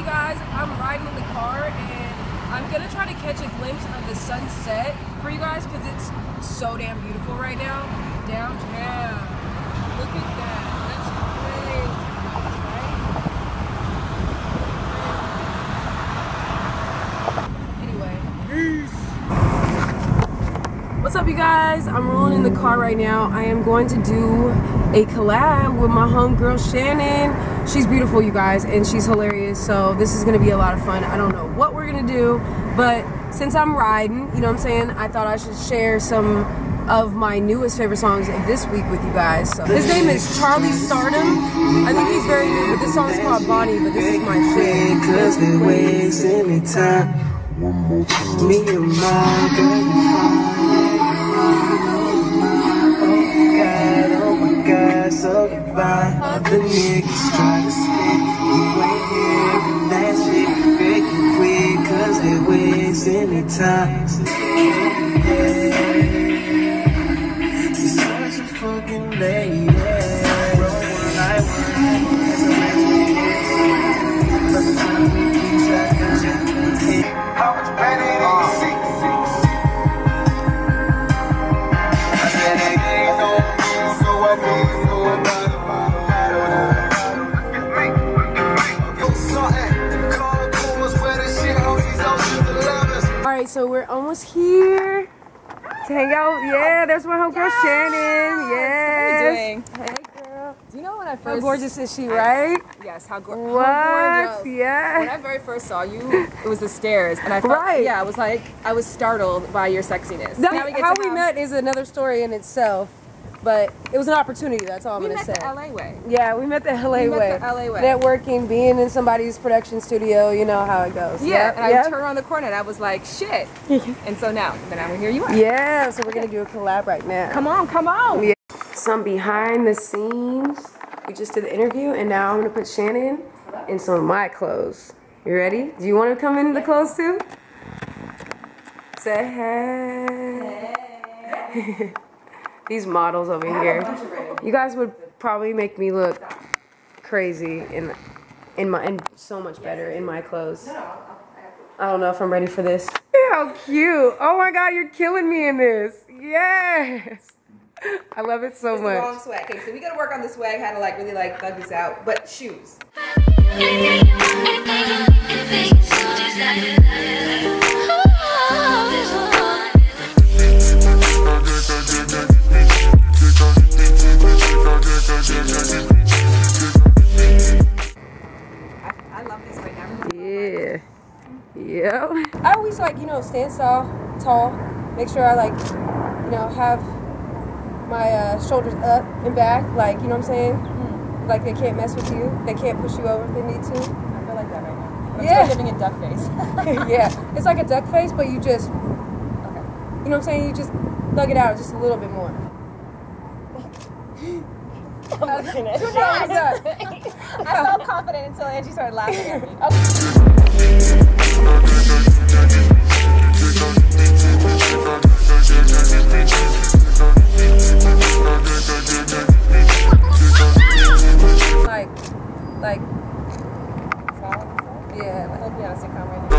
guys, I'm riding in the car and I'm gonna try to catch a glimpse of the sunset for you guys because it's so damn beautiful right now downtown. Look at that. That's crazy, right? Anyway. Peace. What's up, you guys? I'm rolling in the car right now. I am going to do a collab with my homegirl Shannon. She's beautiful, you guys, and she's hilarious, so this is gonna be a lot of fun. I don't know what we're gonna do, but since I'm riding, you know what I'm saying, I thought I should share some of my newest favorite songs of this week with you guys. So his name is Charlie Stardom. I think he's very new, but this song is called Bonnie, but this is my shit. Cause they waste any time. One more time. Me and my girl, you fine. Oh my God, so divine. Other niggas try to spit. You ain't hearing that shit. Breaking quick, cause they waste any time. You're such a fucking lady. Roll one like one. That's a how much better than you see? I said it ain't no need, so I need to know about it. Alright, so we're almost here to hang out. Yeah, there's my homegirl Shannon. Yes. How are you doing? Hey, girl. Do you know when I first... How gorgeous is she, right? Yes, how What? gorgeous. Yeah. When I very first saw you, it was the stairs, and I felt, Right. yeah, I was startled by your sexiness. How we met is another story in itself, but it was an opportunity, that's all I'm We going to met say. the LA way. Yeah, we met the LA We way. met the LA way. Networking, being in somebody's production studio, you know how it goes. Yeah, and I yep. turned around the corner and I was like, shit. And so now here you are. Yeah, so we're going to do a collab right now. Come on, come on. Yeah. Some behind the scenes. We just did the interview, and now I'm going to put Shannon in some of my clothes. You ready? Do you want to come into the clothes too? Say hey. Hey. These models over here. You guys would probably make me look crazy and so much better in my clothes. I don't know if I'm ready for this. How cute. Oh my God, you're killing me in this. Yes. I love it so much. Long swag. Okay, so we gotta work on the swag, how to like really like thug this out, but shoes. I love this right now. Yeah. Yeah. I always like, you know, stand tall, make sure I like, you know, have my shoulders up and back, like, you know what I'm saying? Like they can't mess with you, they can't push you over if they need to. I feel like that right now. I'm Yeah. still giving a duck face. Yeah, it's like a duck face, but you just, okay. You know what I'm saying? You just thug it out just a little bit more. I'm looking at you. I felt confident until Angie started laughing at me. Like, yeah, like, I'll be on a sitcom right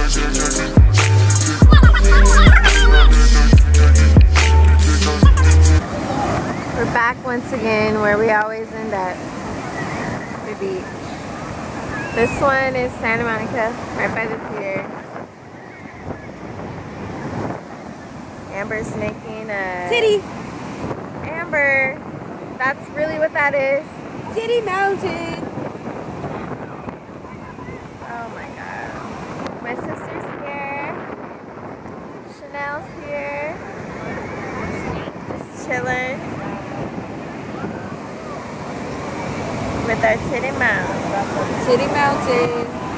now. We're back once again where we always end up, the beach. This one is Santa Monica, right by the pier. Amber's making a... Titty! Amber! That's really what that is. Titty mountain! Oh my God. My sister's here. Chanel's here. Just chilling. With our titty mountain. Titty mountain.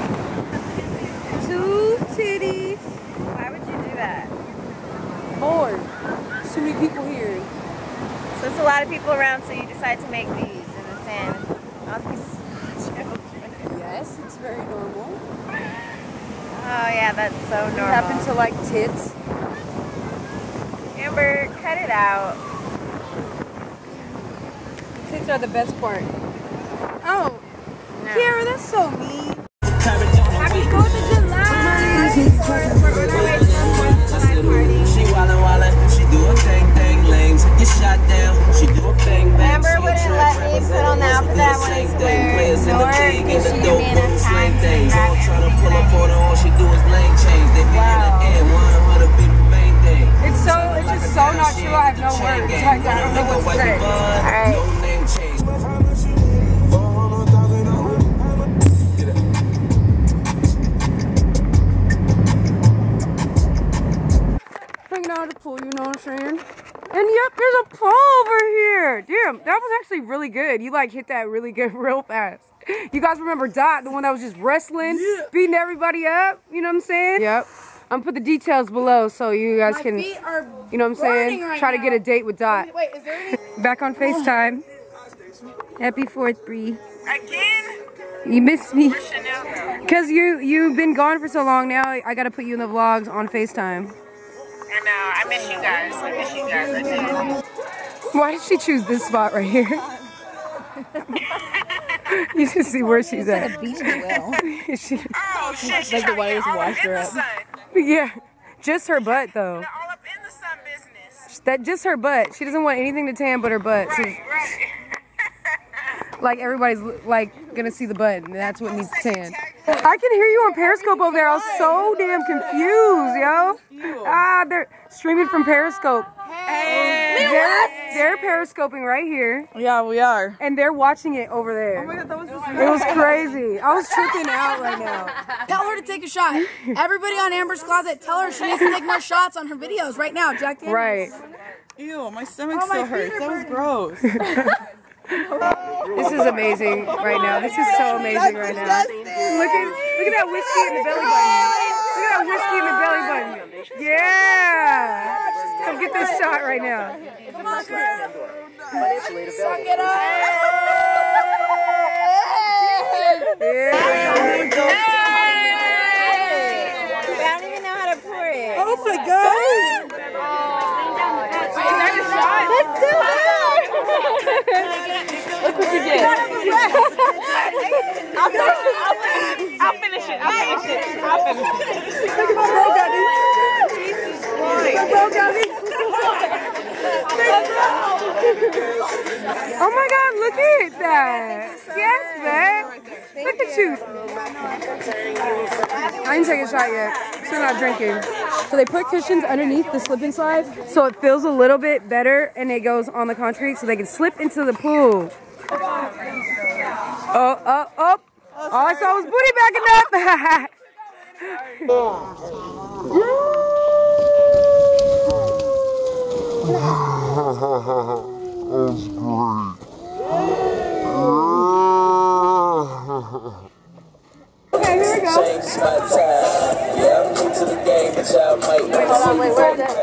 2 titties. Why would you do that? Bored. Too many people here. So it's a lot of people around, so you decide to make these in the sand. All these children. Yes, it's very normal. Oh yeah, that's so normal. You happen to like tits? Amber, cut it out. Tits are the best part. Oh, No. Kiara, that's so mean. really good. You like hit that really good real fast. You guys remember Dot, the one that was just wrestling, beating everybody up? You know what I'm saying? Yep. I'm gonna put the details below so you guys can, you know what I'm saying? Try to get a date with Dot. Wait, is there any? Back on FaceTime. Happy 4th, Bree. Again? You missed me. Where's Chanel though? Cause you've been gone for so long now. I gotta put you in the vlogs on FaceTime. I know. I miss you guys. I miss you guys. I do. Why did she choose this spot right here? You can see where she's at. Beach well. She, Oh shit! She's Like the wires all washed up in her the up. sun. yeah, just her butt though. All up in the sun business. That just her butt. She doesn't want anything to tan but her butt. So, Right. like everybody's like gonna see the butt, and that's what needs to tan. I can hear you on Periscope over there. I was so damn confused, yo. Ah, they're streaming from Periscope. They're periscoping right here, Yeah, we are. and they're watching it over there. Oh my God, that was just It was crazy. I was tripping out right now. Tell her to take a shot. Everybody on Amber's Closet, tell her she needs to take more shots on her videos right now. Jack Daniels. Right. Ew, my stomach still hurts. That was gross. This is amazing right now. This is so amazing right now. Look at that whiskey in the belly button. Look at that whiskey in the belly button. Yeah. Come get this shot right now. Come on, girl. Suck it up. Yeah. I don't even know how to pour it. Oh my God. Let's do it. Look what you did. I'll finish it. I'll finish it. I'll finish it. Look at my bro, Gabby. My bro, Gabby. Oh my God, look at that. Yes, man. Look at you. I didn't take a shot yet. Still not drinking. So they put cushions underneath the slip and slide so it feels a little bit better and it goes on the concrete so they can slip into the pool. Oh. All I saw was booty backing up. Okay, here we go. Hold on, wait, where is it?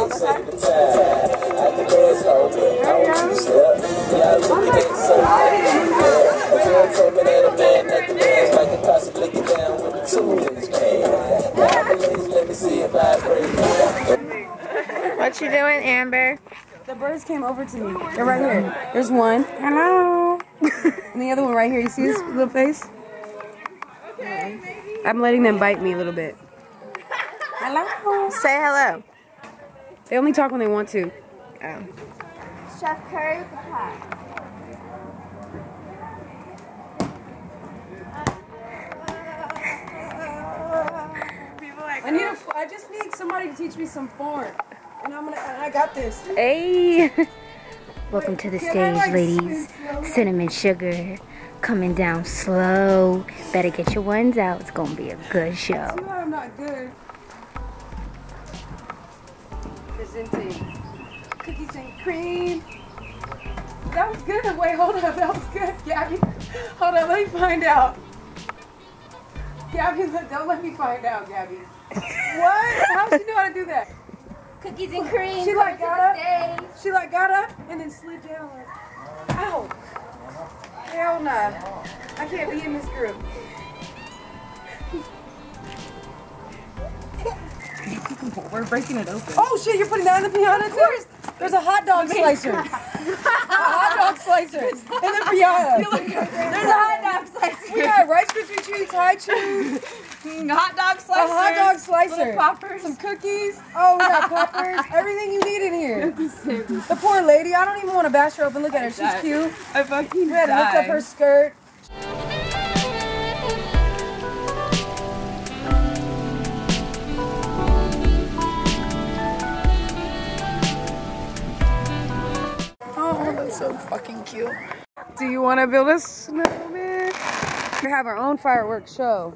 What you doing, Amber? The birds came over to me. They're right here. There's one. Hello. And the other one right here. You see his little face? I'm letting them bite me a little bit. Hello. Say hello. They only talk when they want to. Chef Curry with the pot. I just need somebody to teach me some form. And I got this. Hey! Welcome to the stage, ladies. Cinnamon Sugar coming down slow. Better get your ones out. It's gonna be a good show. I'm not good. Presenting cookies and cream. That was good. Wait, hold up. That was good, Gabby. Hold on, let me find out. Gabby, don't let me find out, Gabby. What? How does she know how to do that? Cookies and cream. She like got up. She like got up and then slid down. Like, ow! Hell nah. I can't be in this group. We're breaking it open. Oh shit! You're putting that in the piñata too? There's a hot dog slicer. A hot dog slicer in the piñata. There's a hot dog slicer. We got Rice Krispie treats, high chews. Hot dog slicer. A hot dog slicer. Little poppers. Some cookies. Oh, we got poppers. Everything you need in here. The poor lady. I don't even want to bash her up and look at her. She's cute. I fucking We had to lift up her skirt. Oh, that's so fucking cute. Do you want to build a snowman? We have our own fireworks show.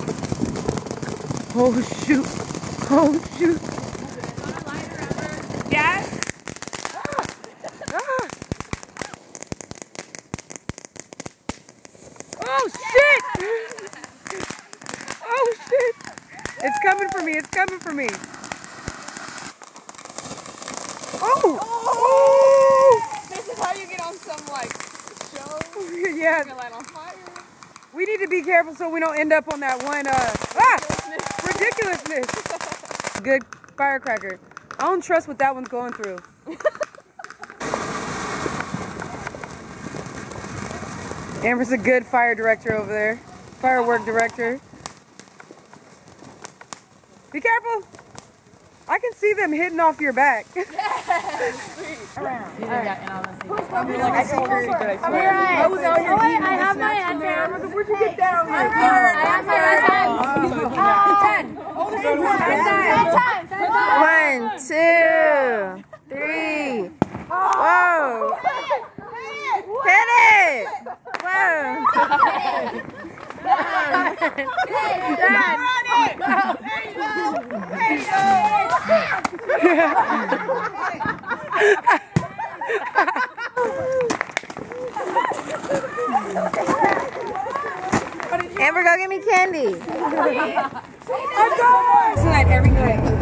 Oh shoot! Oh shoot! Dad? Oh shit! Oh shit! It's coming for me, it's coming for me. Oh! Oh! This is how you get on some like show. Yeah. You're light on fire. We need to be careful so we don't end up on that one ridiculousness. Good firecracker. I don't trust what that one's going through. Amber's a good fire director over there. Firework director. Be careful. I can see them hitting off your back. Sweet. Around. I have my headband. Where'd you get down here? I have my headband. 10. 1, 2, 3. Whoa. Hit it. Whoa. Amber, go get me candy. Tonight, every night.